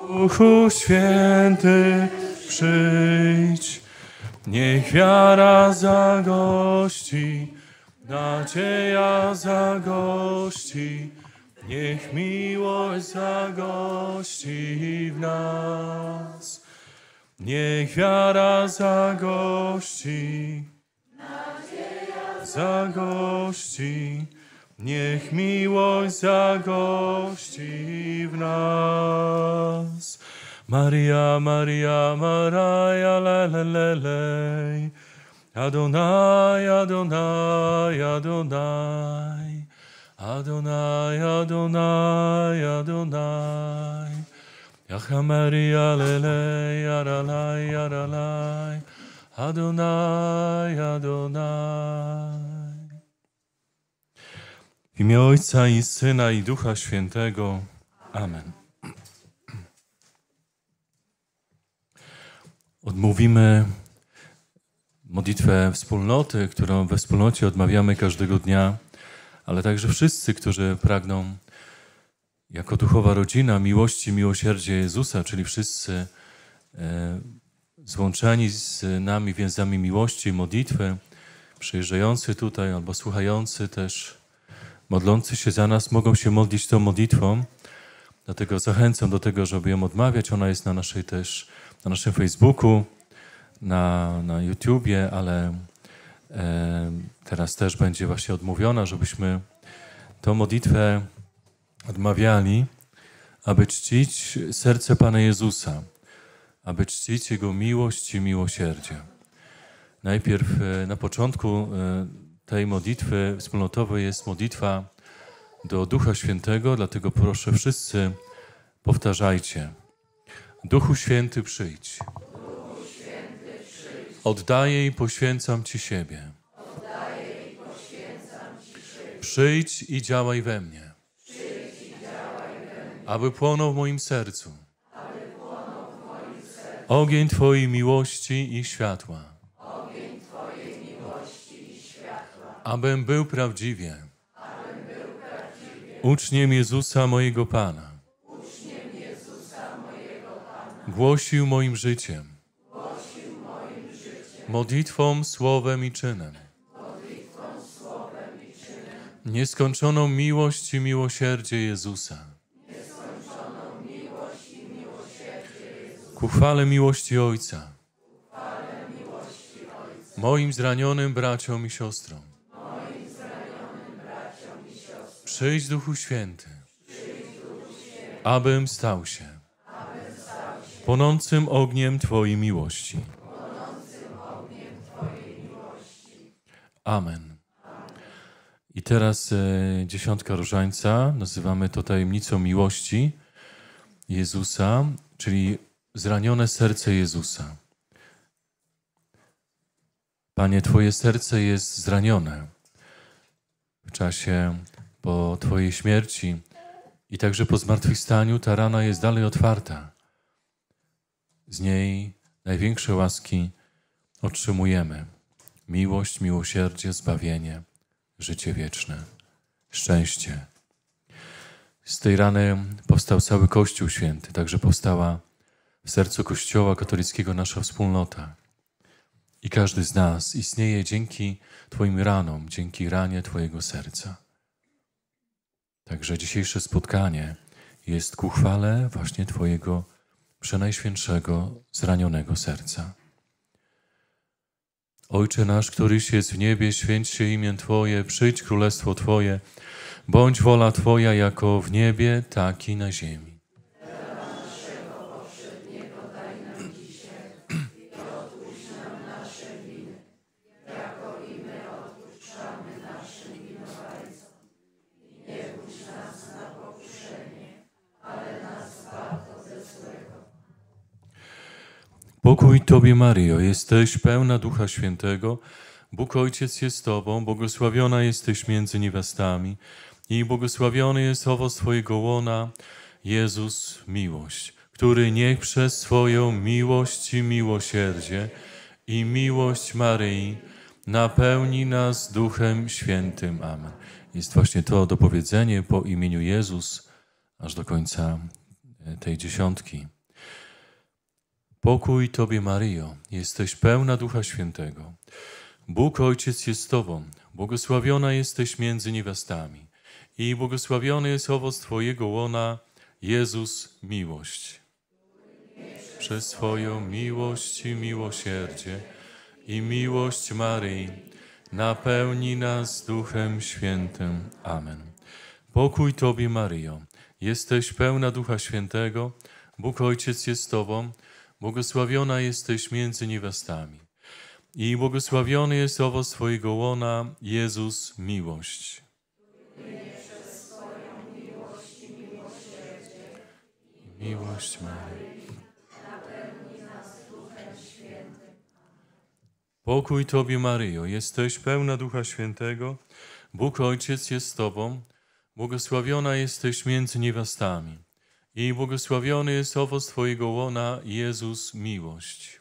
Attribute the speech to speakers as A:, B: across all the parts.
A: Duchu Święty, przyjdź. Niech wiara zagości, nadzieja zagości, niech miłość zagości w nas. Niech wiara zagości, nadzieja zagości, niech miłość zagości w nas. Maria, Maria, Maria, lelelelej. Adonai, Adonai, Adonai. Adonai, Adonai, Adonai. Yacha Maria, lelej, aralai, aralai. Adonai, Adonai. W imię Ojca i Syna i Ducha Świętego. Amen. Odmówimy modlitwę wspólnoty, którą we wspólnocie odmawiamy każdego dnia, ale także wszyscy, którzy pragną jako duchowa rodzina miłości, miłosierdzia Jezusa, czyli wszyscy złączeni z nami więzami miłości i modlitwy, przyjeżdżający tutaj albo słuchający też, modlący się za nas, mogą się modlić tą modlitwą. Dlatego zachęcam do tego, żeby ją odmawiać. Ona jest na naszym Facebooku, na YouTubie, ale teraz też będzie właśnie odmówiona, żebyśmy tą modlitwę odmawiali, aby czcić serce Pana Jezusa, aby czcić Jego miłość i miłosierdzie. Najpierw na początku tej modlitwy wspólnotowej jest modlitwa do Ducha Świętego, dlatego proszę wszyscy powtarzajcie. Duchu Święty, przyjdź. Oddaję i poświęcam Ci siebie. Przyjdź i działaj we mnie. Aby płonął w moim sercu ogień Twojej miłości i światła. Abym był prawdziwie uczniem Jezusa mojego Pana. Głosił moim życiem, modlitwą, słowem i czynem nieskończoną miłość i miłosierdzie Jezusa. Ku chwale miłości Ojca, moim zranionym braciom i siostrom. Przyjdź, Duchu Święty, abym stał się płonącym ogniem Twojej miłości. Amen. I teraz dziesiątka różańca, nazywamy to tajemnicą miłości Jezusa, czyli zranione serce Jezusa. Panie, Twoje serce jest zranione w czasie po Twojej śmierci i także po zmartwychwstaniu ta rana jest dalej otwarta. Z niej największe łaski otrzymujemy. Miłość, miłosierdzie, zbawienie, życie wieczne, szczęście. Z tej rany powstał cały Kościół Święty, także powstała w sercu Kościoła katolickiego nasza wspólnota. I każdy z nas istnieje dzięki Twoim ranom, dzięki ranie Twojego serca. Także dzisiejsze spotkanie jest ku chwale właśnie Twojego przenajświętszego, zranionego serca. Ojcze nasz, któryś jest w niebie, święć się imię Twoje, przyjdź królestwo Twoje, bądź wola Twoja jako w niebie, tak i na ziemi. Pokój Tobie, Maryjo, jesteś pełna Ducha Świętego, Bóg Ojciec jest z Tobą, błogosławiona jesteś między niewiastami i błogosławiony jest owoc Twojego łona, Jezus, miłość, który niech przez swoją miłość i miłosierdzie i miłość Maryi napełni nas Duchem Świętym. Amen. Jest właśnie to dopowiedzenie po imieniu Jezus aż do końca tej dziesiątki. Pokój Tobie, Maryjo, jesteś pełna Ducha Świętego. Bóg Ojciec jest z Tobą, błogosławiona jesteś między niewiastami i błogosławiony jest owoc Twojego łona, Jezus, miłość. Przez swoją miłość i miłosierdzie i miłość Maryi napełni nas Duchem Świętym. Amen. Pokój Tobie, Maryjo, jesteś pełna Ducha Świętego, Bóg Ojciec jest z Tobą, błogosławiona jesteś między niewiastami i błogosławiony jest owoc Twojego łona, Jezus, miłość. Miłość Maryi. Pokój Tobie, Maryjo, jesteś pełna Ducha Świętego, Bóg Ojciec jest z Tobą, błogosławiona jesteś między niewiastami i błogosławiony jest owoc Twojego łona, Jezus, miłość.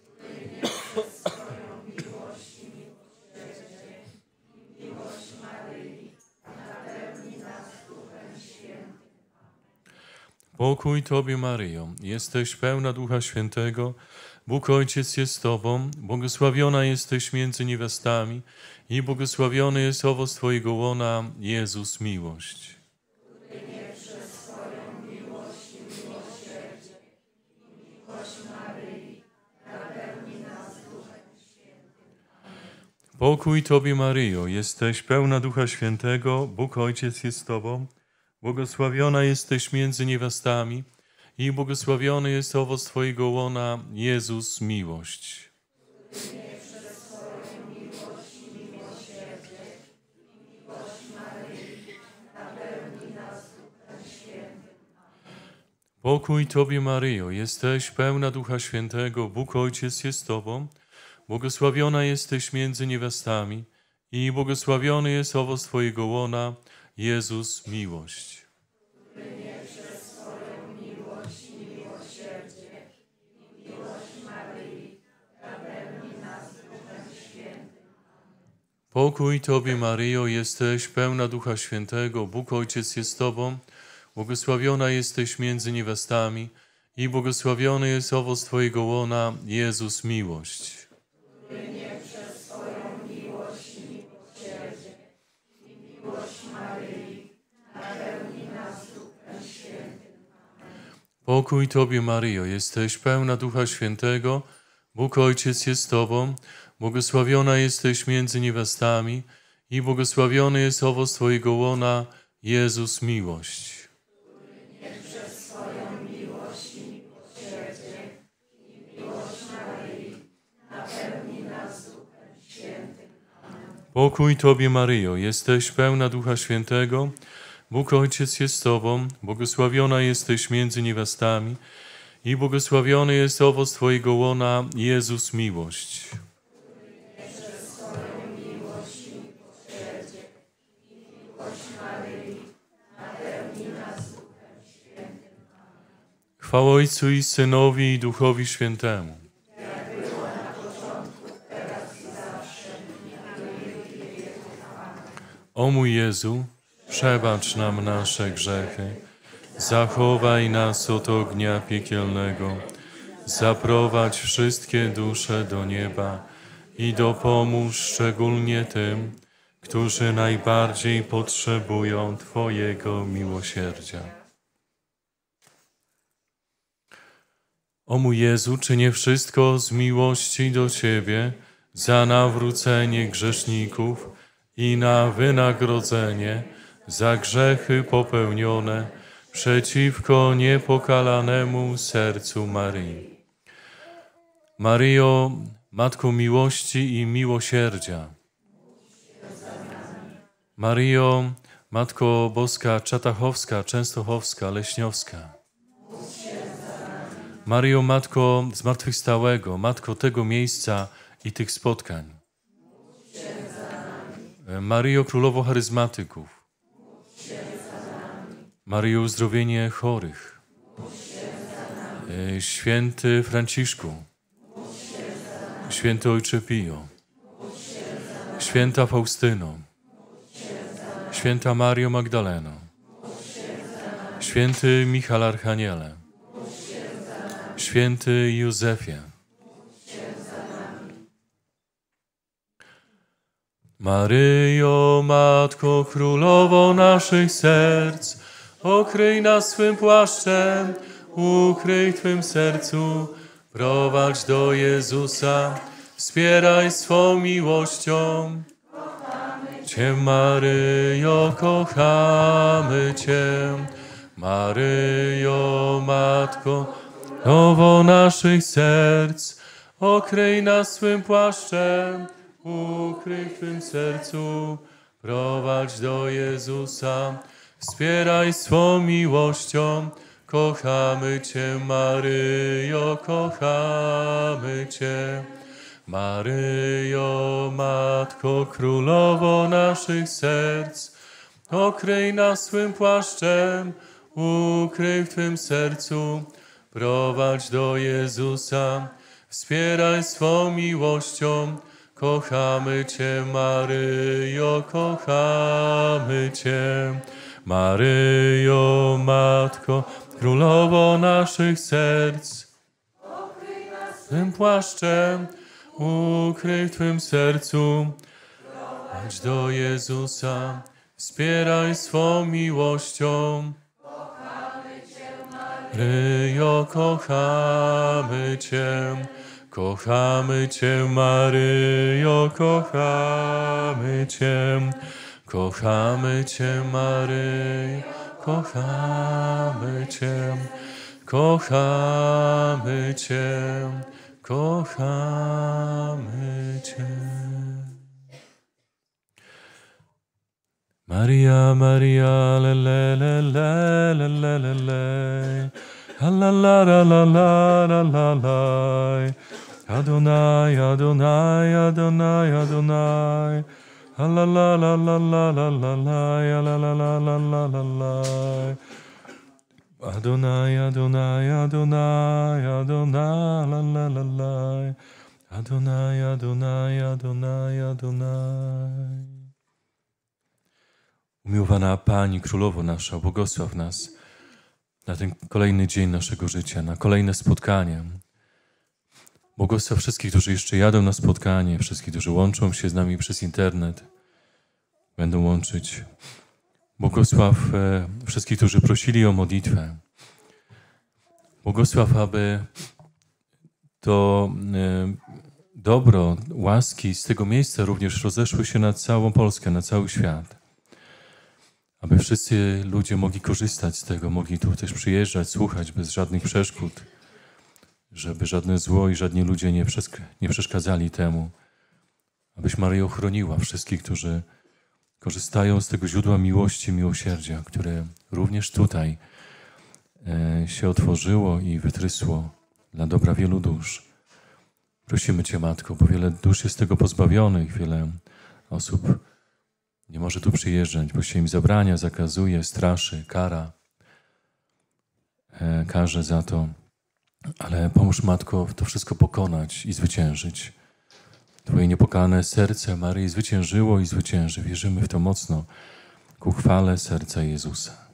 A: Pokój Tobie, Maryjo, jesteś pełna Ducha Świętego, Bóg Ojciec jest z Tobą, błogosławiona jesteś między niewiastami i błogosławiony jest owoc Twojego łona, Jezus, miłość. Pokój Tobie, Maryjo, jesteś pełna Ducha Świętego, Bóg Ojciec jest z Tobą, błogosławiona jesteś między niewiastami i błogosławiony jest owoc Twojego łona, Jezus, miłość. Pokój Tobie, Maryjo, jesteś pełna Ducha Świętego, Bóg Ojciec jest z Tobą, błogosławiona jesteś między niewiastami i błogosławiony jest owoc Twojego łona, Jezus, miłość. Pokój Tobie, Maryjo, jesteś pełna Ducha Świętego, Bóg Ojciec jest z Tobą, błogosławiona jesteś między niewiastami i błogosławiony jest owoc Twojego łona, Jezus, miłość. Pokój Tobie, Maryjo, jesteś pełna Ducha Świętego, Bóg Ojciec jest z Tobą, błogosławiona jesteś między niewiastami i błogosławiony jest owoc Twojego łona, Jezus, miłość. Pokój Tobie, Maryjo, jesteś pełna Ducha Świętego, Bóg Ojciec jest z Tobą, błogosławiona jesteś między niewiastami i błogosławiony jest owoc Twojego łona, Jezus, miłość. Chwała Ojcu i Synowi i Duchowi Świętemu. O mój Jezu, przebacz nam nasze grzechy, zachowaj nas od ognia piekielnego, zaprowadź wszystkie dusze do nieba i dopomóż szczególnie tym, którzy najbardziej potrzebują Twojego miłosierdzia. O mój Jezu, czynię wszystko z miłości do Ciebie za nawrócenie grzeszników i na wynagrodzenie za grzechy popełnione przeciwko niepokalanemu sercu Maryi. Maryjo, Matko miłości i miłosierdzia. Maryjo, Matko Boska Czatachowska, Częstochowska, Leśniowska. Maryjo, Matko Zmartwychwstałego, Matko tego miejsca i tych spotkań. Maryjo, Królowo charyzmatyków. Maryjo, uzdrowienie chorych. Święty Franciszku. Święty Ojcze Pio. Święta Faustyno. Święta Mario Magdaleno. Święty Michał Archaniele. Święty Józefie, Maryjo, Matko Królowo naszych serc, okryj nas swym płaszczem, ukryj w Twym sercu, prowadź do Jezusa, wspieraj swą miłością. Cię, Maryjo, kochamy Cię, Maryjo, Matko Królowo naszych serc, okryj nas swym płaszczem, ukryj w Twym sercu, prowadź do Jezusa, wspieraj swą miłością. Kochamy Cię, Maryjo, kochamy Cię. Maryjo, Matko Królowo naszych serc, okryj nas swym płaszczem, ukryj w Twym sercu, prowadź do Jezusa, wspieraj swą miłością. Kochamy Cię, Maryjo, kochamy Cię. Maryjo, Matko Królowo naszych serc, okryj nas Twym płaszczem, ukryj w Twym sercu, prowadź do Jezusa, wspieraj swą miłością. Kochamy Cię, Maryjo, kochamy Cię. Kochamy Cię, Maryjo, kochamy Cię. Kochamy Cię, Maryjo, kochamy Cię. Kochamy Cię, kochamy Cię. Maria, Maria, le le le le le le le le. La la la la la la la la. Adonai, Adonai, Adonai, Adonai. La la la la la la la la la la la la la la la. Adonai, Adonai, Adonai, Adonai, la la la la. Adonai, Adonai, Adonai, Adonai. Umiłowana Pani, Królowo nasza, błogosław nas na ten kolejny dzień naszego życia, na kolejne spotkanie. Błogosław wszystkich, którzy jeszcze jadą na spotkanie, wszystkich, którzy łączą się z nami przez internet, będą łączyć. Błogosław wszystkich, którzy prosili o modlitwę. Błogosław, aby to dobro, łaski z tego miejsca również rozeszły się na całą Polskę, na cały świat. Aby wszyscy ludzie mogli korzystać z tego, mogli tu też przyjeżdżać, słuchać bez żadnych przeszkód, żeby żadne zło i żadni ludzie nie przeszkadzali temu. Abyś Maryjo chroniła wszystkich, którzy korzystają z tego źródła miłości, miłosierdzia, które również tutaj się otworzyło i wytrysło dla dobra wielu dusz. Prosimy Cię, Matko, bo wiele dusz jest tego pozbawionych, wiele osób nie może tu przyjeżdżać, bo się im zabrania, zakazuje, straszy, kara, karze za to. Ale pomóż, Matko, to wszystko pokonać i zwyciężyć. Twoje niepokalane serce Maryi zwyciężyło i zwycięży. Wierzymy w to mocno ku chwale serca Jezusa.